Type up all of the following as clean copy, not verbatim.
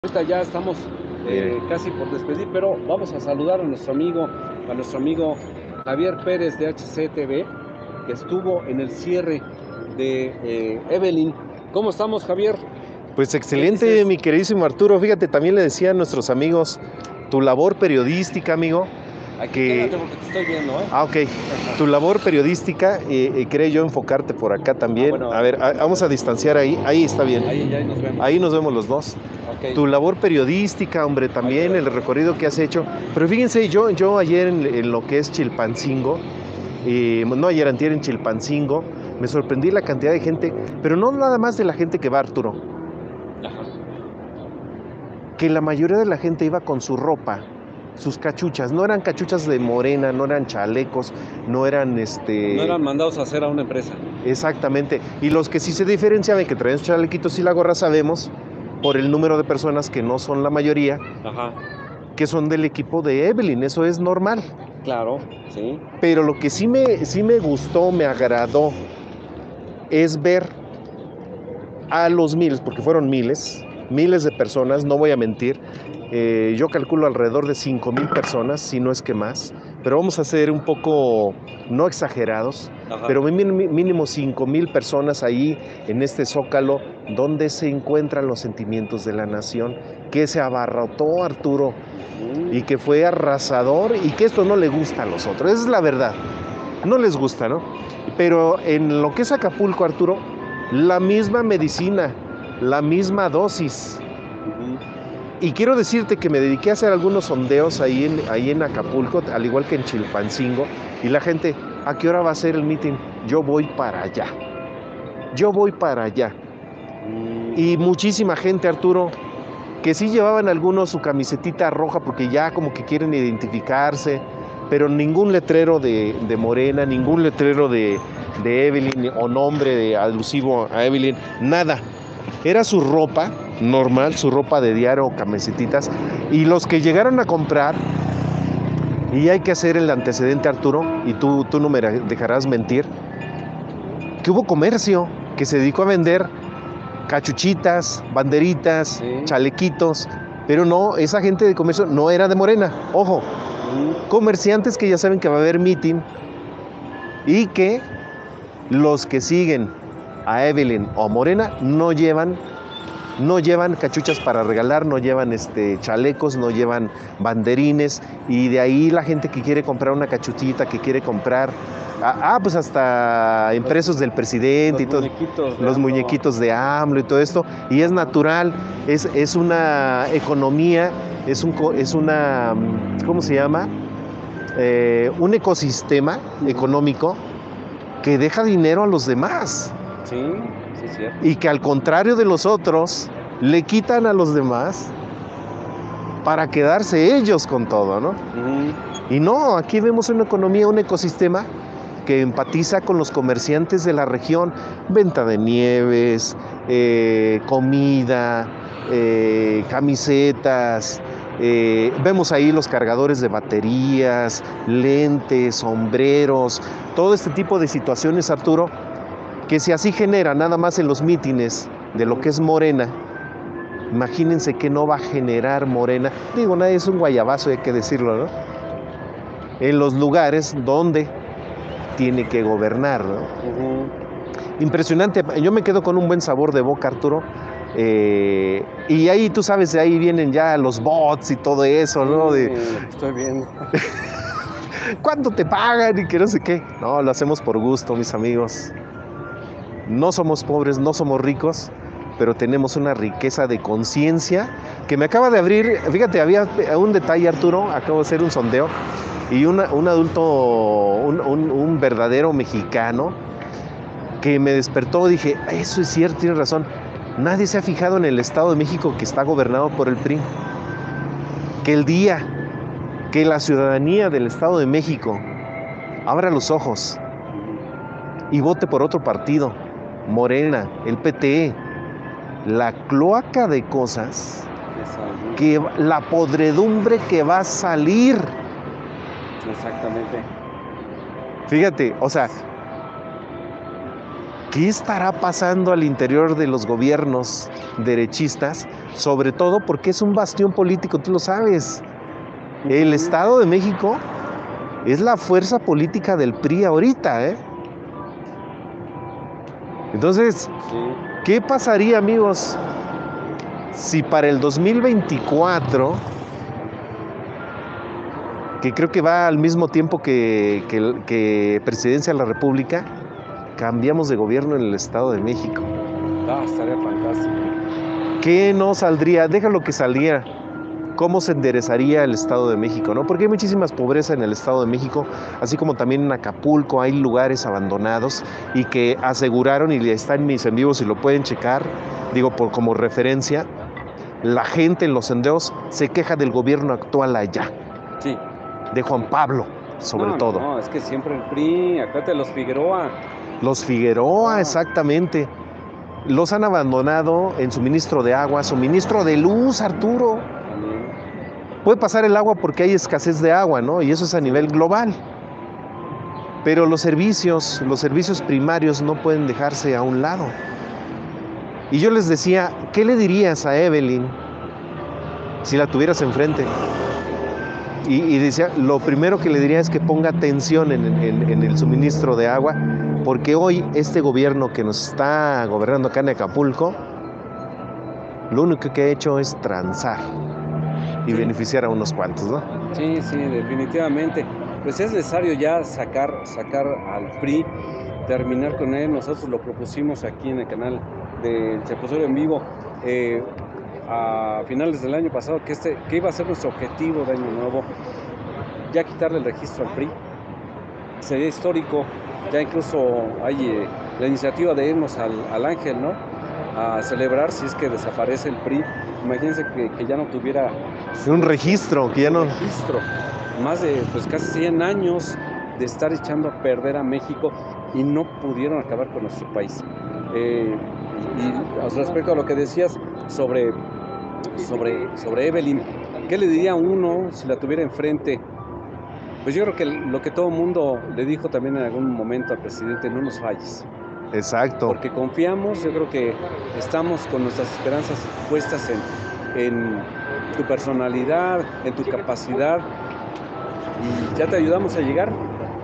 Ahorita ya estamos casi por despedir, pero vamos a saludar a nuestro amigo Javier Pérez de HCTV, que estuvo en el cierre de Evelyn. ¿Cómo estamos, Javier? Pues ¿Qué excelente, dices? mi queridísimo Arturo. Fíjate, también le decía a nuestros amigos, tu labor periodística, amigo, Aquí que... quédate porque te estoy viendo, ¿eh? Ok, tu labor periodística, quería yo enfocarte por acá también. Bueno, A ver, vamos a distanciar ahí está bien. ahí nos vemos. Ahí nos vemos los dos. Ok. Tu labor periodística, hombre, también el recorrido que has hecho. Pero fíjense, yo ayer en lo que es Chilpancingo, no ayer, antier en Chilpancingo, me sorprendí la cantidad de gente, pero no nada más de la gente que va, Arturo, Ajá. que la mayoría de la gente iba con su ropa, sus cachuchas. No eran cachuchas de Morena, no eran chalecos, no eran No eran mandados a hacer a una empresa. exactamente. Y los que sí se diferenciaban, que traían sus chalequitos y la gorra, sabemos, por el número de personas que no son la mayoría, Ajá. que son del equipo de Evelyn. Eso es normal. Claro, sí. Pero lo que sí me gustó, me agradó, es ver a los miles, porque fueron miles de personas, no voy a mentir. Yo calculo alrededor de 5,000 personas, si no es que más, pero vamos a ser un poco, no exagerados, Ajá. pero mínimo 5,000 personas ahí en este zócalo, donde se encuentran los sentimientos de la nación, que se abarrotó, Arturo, y que fue arrasador, y que esto no le gusta a los otros. Esa es la verdad, no les gusta, ¿no? Pero en lo que es Acapulco, Arturo, la misma medicina, la misma dosis. Y quiero decirte que me dediqué a hacer algunos sondeos ahí en Acapulco, al igual que en Chilpancingo, y la gente, ¿a qué hora va a ser el meeting? Yo voy para allá. Yo voy para allá. Y muchísima gente, Arturo, que sí llevaban algunos su camisetita roja porque ya como que quieren identificarse, pero ningún letrero de Morena, ningún letrero de Evelyn o nombre alusivo a Evelyn, nada. Era su ropa normal, su ropa de diario o camisetitas. Y los que llegaron a comprar, y hay que hacer el antecedente, Arturo, y tú no me dejarás mentir, que hubo comercio que se dedicó a vender cachuchitas, banderitas, Sí. chalequitos, pero no, esa gente de comercio no era de Morena. Ojo, comerciantes que ya saben que va a haber meeting y que los que siguen a Evelyn o a Morena no llevan cachuchas para regalar, no llevan chalecos, no llevan banderines, y de ahí la gente que quiere comprar una cachuchita, que quiere comprar, pues hasta impresos del presidente y todo, los muñequitos de AMLO y todo esto, y es natural, es una economía, es una, ¿cómo se llama? Un ecosistema económico que deja dinero a los demás. Sí, sí, cierto. Y que al contrario de los otros, le quitan a los demás para quedarse ellos con todo, ¿no? Y no, aquí vemos una economía, un ecosistema que empatiza con los comerciantes de la región, venta de nieves, comida, camisetas, vemos ahí los cargadores de baterías, lentes, sombreros, todo este tipo de situaciones, Arturo, que si así genera nada más en los mítines de lo que es Morena, imagínense que no va a generar Morena. Digo, nadie es un guayabazo, hay que decirlo, ¿no? En los lugares donde tiene que gobernar, ¿no? Impresionante. Yo me quedo con un buen sabor de boca, Arturo. Y ahí, tú sabes, de ahí vienen ya los bots y todo eso, ¿no? Estoy viendo. ¿Cuánto te pagan? Y que no sé qué. No, lo hacemos por gusto, mis amigos. No somos pobres, no somos ricos, pero tenemos una riqueza de conciencia que me acaba de abrir. Fíjate, había un detalle, Arturo, acabo de hacer un sondeo, y un adulto, un verdadero mexicano, que me despertó, dije, eso es cierto, tienes razón. Nadie se ha fijado en el Estado de México, que está gobernado por el PRI. Que el día que la ciudadanía del Estado de México abra los ojos y vote por otro partido, Morena, el PT, la cloaca de cosas, que la podredumbre que va a salir. Exactamente. Fíjate, o sea, ¿Qué estará pasando al interior de los gobiernos derechistas? Sobre todo porque es un bastión político, tú lo sabes. El Estado de México es la fuerza política del PRI ahorita, ¿eh? Entonces, ¿qué pasaría, amigos, si para el 2024, que creo que va al mismo tiempo que Presidencia de la República, cambiamos de gobierno en el Estado de México? Estaría fantástico. ¿Qué no saldría? Déjalo que saliera. ¿Cómo se enderezaría el Estado de México, no? Porque hay muchísimas pobreza en el Estado de México, así como también en Acapulco hay lugares abandonados y que aseguraron, y está en mis en vivos y lo pueden checar, digo como referencia, la gente en los senderos se queja del gobierno actual allá. Sí. De Juan Pablo, sobre todo. No, es que siempre el PRI, acuérdate, los Figueroa. Los Figueroa, exactamente. Los han abandonado en suministro de agua, suministro de luz, Arturo. Puede pasar el agua porque hay escasez de agua, ¿no? Y eso es a nivel global. Pero los servicios primarios no pueden dejarse a un lado. Y yo les decía, ¿qué le dirías a Evelyn si la tuvieras enfrente? Y decía, lo primero que le diría es que ponga atención en el suministro de agua, porque hoy este gobierno que nos está gobernando acá en Acapulco, lo único que ha hecho es transar y beneficiar a unos cuantos, ¿no? Sí, definitivamente. Pues es necesario ya sacar al PRI, terminar con él. Nosotros lo propusimos aquí en el canal del Chaposero en Vivo a finales del año pasado, que iba a ser nuestro objetivo de año nuevo, ya quitarle el registro al PRI. Sería histórico. Ya incluso hay la iniciativa de irnos al Ángel, ¿no? A celebrar si es que desaparece el PRI. Imagínense que ya no tuviera un registro, que ya no... registro. Más de pues casi 100 años de estar echando a perder a México y no pudieron acabar con nuestro país. Y respecto a lo que decías sobre Evelyn, ¿qué le diría uno si la tuviera enfrente? Pues yo creo que lo que todo el mundo le dijo también en algún momento al presidente: no nos falles. Exacto. Porque confiamos, yo creo que estamos con nuestras esperanzas puestas en tu personalidad, en tu capacidad, y ya te ayudamos a llegar.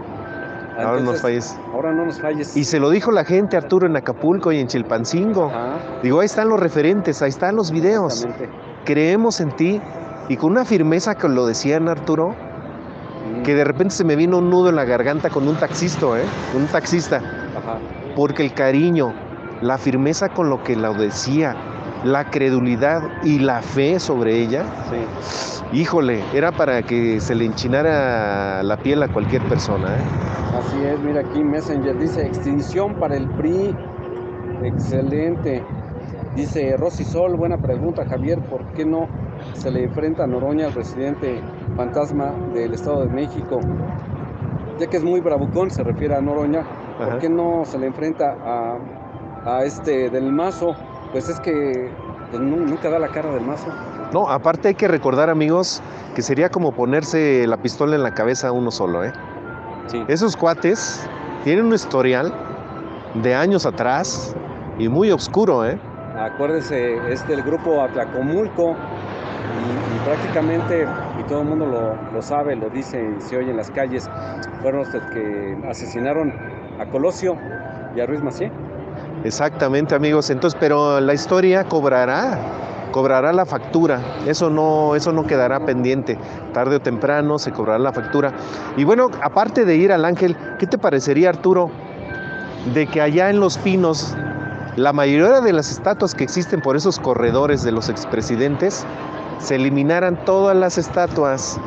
Ahora no nos falles. Ahora no nos falles. Y se lo dijo la gente, Arturo, en Acapulco y en Chilpancingo. Digo, ahí están los referentes, ahí están los videos. Creemos en ti. Y con una firmeza que lo decían, Arturo, que de repente se me vino un nudo en la garganta con un taxista, un taxista. Porque el cariño, la firmeza con lo que lo decía, la credulidad y la fe sobre ella, híjole, era para que se le enchinara la piel a cualquier persona. Así es, mira aquí Messenger dice: extinción para el PRI. Excelente. Dice Rosy Sol: buena pregunta, Javier, ¿por qué no se le enfrenta a Noroña, al presidente fantasma del Estado de México? Ya que es muy bravucón, se refiere a Noroña. ¿Por qué no se le enfrenta a del Mazo? Pues es que pues, nunca da la cara del Mazo. No, aparte hay que recordar, amigos, que sería como ponerse la pistola en la cabeza a uno solo, Sí. Esos cuates tienen un historial de años atrás y muy oscuro, Acuérdense, es del grupo Atlacomulco y prácticamente, y todo el mundo lo sabe, lo dice y se oye en las calles, fueron los que asesinaron a Colosio y a Ruiz Massieu. Exactamente, amigos. Entonces, pero la historia cobrará la factura. Eso no quedará pendiente. Tarde o temprano se cobrará la factura. Y bueno, aparte de ir al Ángel, ¿qué te parecería, Arturo, de que allá en Los Pinos la mayoría de las estatuas que existen por esos corredores de los expresidentes se eliminaran todas las estatuas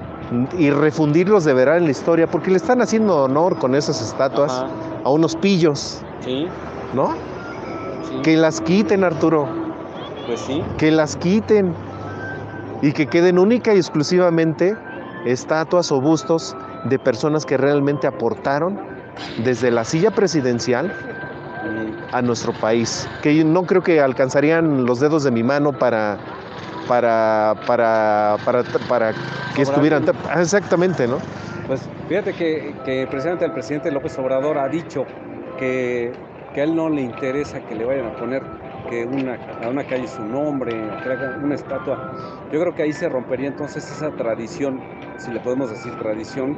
y refundirlos de verdad en la historia? Porque le están haciendo honor con esas estatuas a unos pillos. Sí. ¿No? Sí. Que las quiten, Arturo. Pues sí. Que las quiten. Y que queden única y exclusivamente estatuas o bustos de personas que realmente aportaron desde la silla presidencial a nuestro país. Que no creo que alcanzarían los dedos de mi mano para que estuvieran... Exactamente, ¿no? Pues fíjate que precisamente el presidente López Obrador ha dicho que que a él no le interesa que le vayan a poner a una calle su nombre, que le hagan una estatua. Yo creo que ahí se rompería entonces esa tradición, si le podemos decir tradición,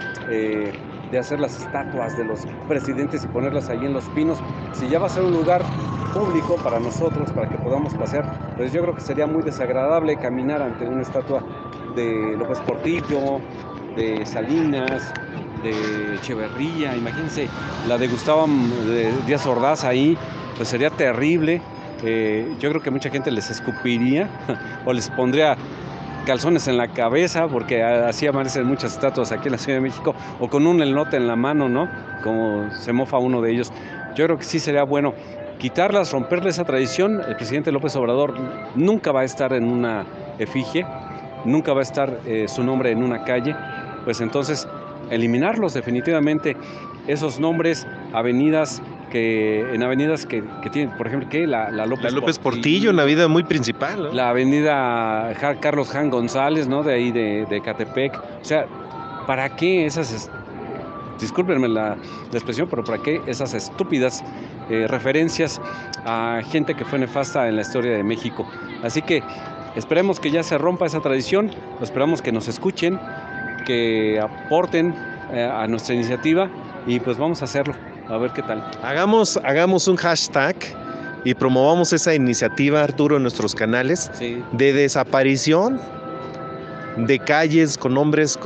de hacer las estatuas de los presidentes y ponerlas ahí en Los Pinos. Si ya va a ser un lugar público para nosotros, para que podamos pasear, pues yo creo que sería muy desagradable caminar ante una estatua de López Portillo, de Salinas, de Echeverría. Imagínense la de Gustavo Díaz Ordaz ahí, pues sería terrible. Yo creo que mucha gente les escupiría o les pondría calzones en la cabeza, porque así aparecen muchas estatuas aquí en la Ciudad de México, o con un elote en la mano, ¿no? Como se mofa uno de ellos. Yo creo que sí sería bueno quitarlas, romperle esa tradición. El presidente López Obrador nunca va a estar en una efigie, nunca va a estar su nombre en una calle, pues entonces eliminarlos definitivamente, esos nombres, avenidas que tienen, por ejemplo, que la López Portillo, una vida muy principal, ¿no? La avenida Carlos Jan González, ¿no? De ahí de Catepec. O sea, ¿para qué esas, discúlpenme la expresión, pero para qué esas estúpidas referencias a gente que fue nefasta en la historia de México? Así que esperemos que ya se rompa esa tradición, esperamos que nos escuchen, que aporten a nuestra iniciativa, y pues vamos a hacerlo, a ver qué tal. Hagamos un hashtag y promovamos esa iniciativa, Arturo, en nuestros canales, sí, de desaparición de calles con nombres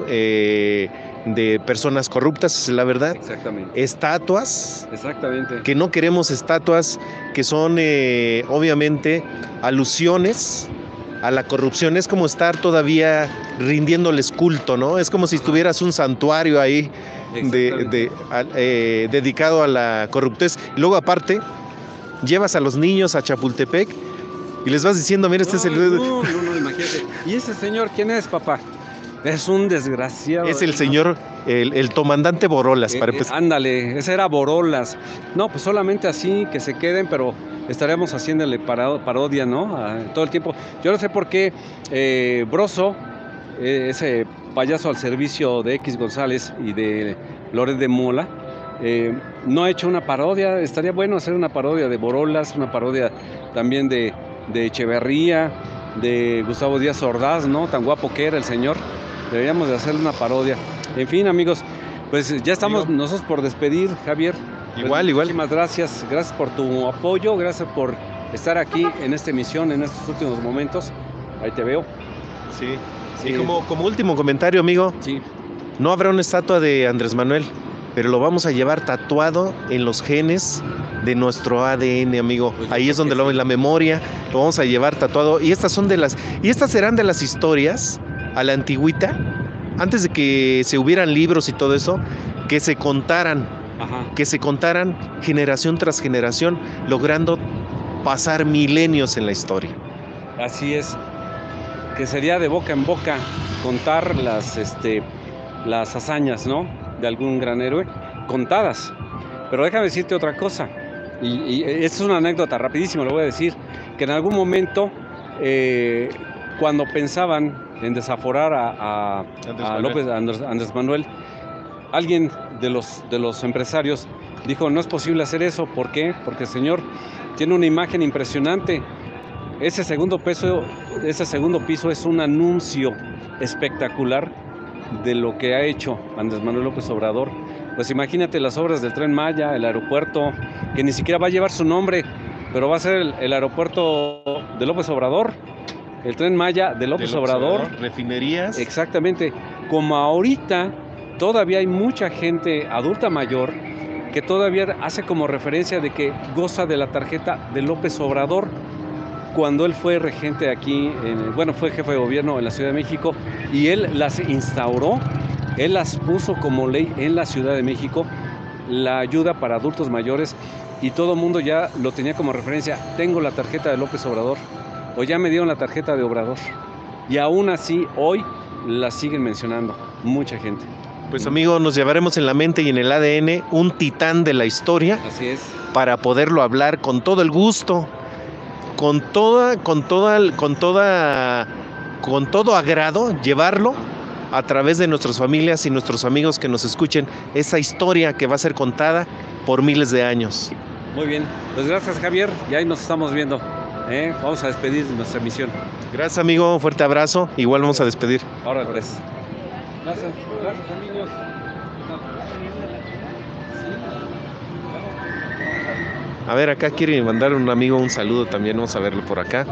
de personas corruptas, la verdad. Exactamente. Estatuas. Exactamente. Que no queremos estatuas que son obviamente alusiones a la corrupción. Es como estar todavía rindiéndoles culto, ¿no? Es como si tuvieras un santuario ahí dedicado a la corruptez. Luego, aparte, llevas a los niños a Chapultepec y les vas diciendo, mira, este es el... No, imagínate. ¿Y ese señor quién es, papá? Es un desgraciado. Es el señor, el comandante Borolas, para empezar. Ándale, ese era Borolas. No, pues solamente así, que se queden, pero estaríamos haciéndole parodia, ¿no? Todo el tiempo. Yo no sé por qué Broso, ese payaso al servicio de X González y de Loret de Mola, no ha hecho una parodia. Estaría bueno hacer una parodia de Borolas, una parodia también de Echeverría, de Gustavo Díaz Ordaz, ¿no? Tan guapo que era el señor. Deberíamos de hacerle una parodia. En fin, amigos, pues ya estamos nosotros por despedir, Javier. Igual. Muchísimas gracias por tu apoyo, gracias por estar aquí en esta emisión, en estos últimos momentos. Ahí te veo. Sí. Y como último comentario, amigo, sí, no habrá una estatua de Andrés Manuel, pero lo vamos a llevar tatuado en los genes de nuestro ADN, amigo. Pues ahí es donde en la memoria lo vamos a llevar tatuado. Y estas serán de las historias a la antigüita, antes de que se hubieran libros y todo eso, que se contaran, generación tras generación, logrando pasar milenios en la historia. Así es, que sería de boca en boca contar las hazañas, ¿no?, de algún gran héroe, contadas. Pero déjame decirte otra cosa, y esta es una anécdota rapidísimo, lo voy a decir, que en algún momento, cuando pensaban en desaforar a Andrés Manuel, alguien de los empresarios dijo, no es posible hacer eso. ¿Por qué? Porque el señor tiene una imagen impresionante. Ese segundo piso es un anuncio espectacular de lo que ha hecho Andrés Manuel López Obrador. Pues imagínate las obras del Tren Maya, el aeropuerto, que ni siquiera va a llevar su nombre, pero va a ser el aeropuerto de López Obrador, el Tren Maya de López Obrador. Refinerías. Exactamente. Como ahorita todavía hay mucha gente adulta mayor que todavía hace como referencia de que goza de la tarjeta de López Obrador, cuando él fue regente aquí, fue jefe de gobierno en la Ciudad de México, y él las instauró, él las puso como ley en la Ciudad de México, la ayuda para adultos mayores, y todo el mundo ya lo tenía como referencia. Tengo la tarjeta de López Obrador, o ya me dieron la tarjeta de Obrador, y aún así hoy la siguen mencionando mucha gente. Pues amigo, nos llevaremos en la mente y en el ADN un titán de la historia. Así es. Para poderlo hablar con todo el gusto, con todo agrado, llevarlo a través de nuestras familias y nuestros amigos que nos escuchen, esa historia que va a ser contada por miles de años. Muy bien, pues gracias Javier, y ahí nos estamos viendo. Vamos a despedir nuestra emisión. Gracias, amigo. Fuerte abrazo. Igual vamos a despedir. Ahora pues. Gracias, gracias amigos. A ver, acá quiere mandar un amigo un saludo también. Vamos a verlo por acá.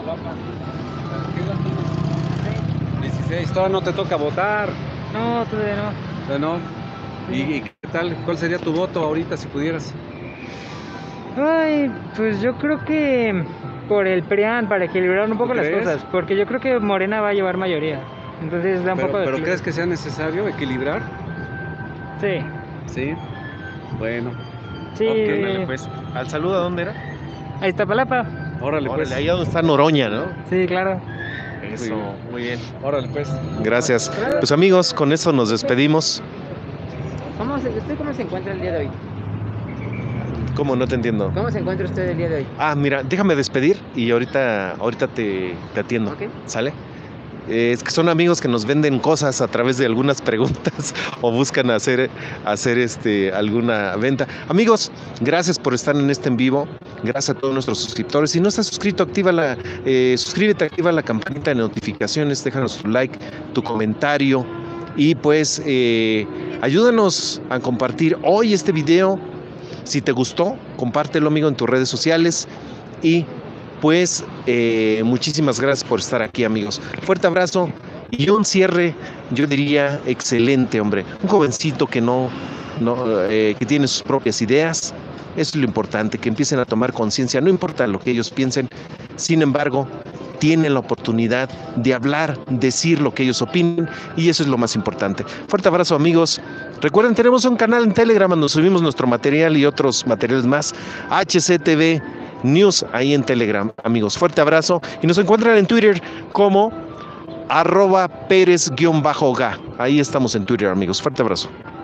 16, todavía no te toca votar. No, todavía no. Bueno, ¿y qué tal? ¿Cuál sería tu voto ahorita si pudieras? Ay, pues yo creo que por el PRIAN, para equilibrar un poco las crees? cosas, porque yo creo que Morena va a llevar mayoría. Entonces da un poco de ¿Pero equilibrio. crees que sea necesario equilibrar? Sí, Sí. Bueno, sí. ok, pues. ¿Al saludo a dónde era? Ahí está Palapa. Órale pues. Órale, ahí donde está Noroña, ¿no? Sí, claro. Eso, muy bien. Órale pues. Gracias. Pues amigos, con eso nos despedimos. ¿Usted cómo se encuentra el día de hoy? ¿Cómo? No te entiendo. ¿Cómo se encuentra usted el día de hoy? Ah, mira, déjame despedir y ahorita te atiendo. Ok. ¿Sale? Es que son amigos que nos venden cosas a través de algunas preguntas o buscan hacer alguna venta. Amigos, gracias por estar en este en vivo. Gracias a todos nuestros suscriptores. Si no estás suscrito, suscríbete, activa la campanita de notificaciones, déjanos tu like, tu comentario y pues ayúdanos a compartir hoy este video. Si te gustó, compártelo, amigo, en tus redes sociales y pues muchísimas gracias por estar aquí, amigos. Fuerte abrazo y un cierre, yo diría, excelente, hombre. Un jovencito que que tiene sus propias ideas. Eso es lo importante, que empiecen a tomar conciencia. No importa lo que ellos piensen, sin embargo, tienen la oportunidad de hablar, decir lo que ellos opinen y eso es lo más importante. Fuerte abrazo, amigos. Recuerden, tenemos un canal en Telegram donde subimos nuestro material y otros materiales más. HCTV News ahí en Telegram, amigos. Fuerte abrazo y nos encuentran en Twitter como @Pérez_Ga. Ahí estamos en Twitter, amigos. Fuerte abrazo.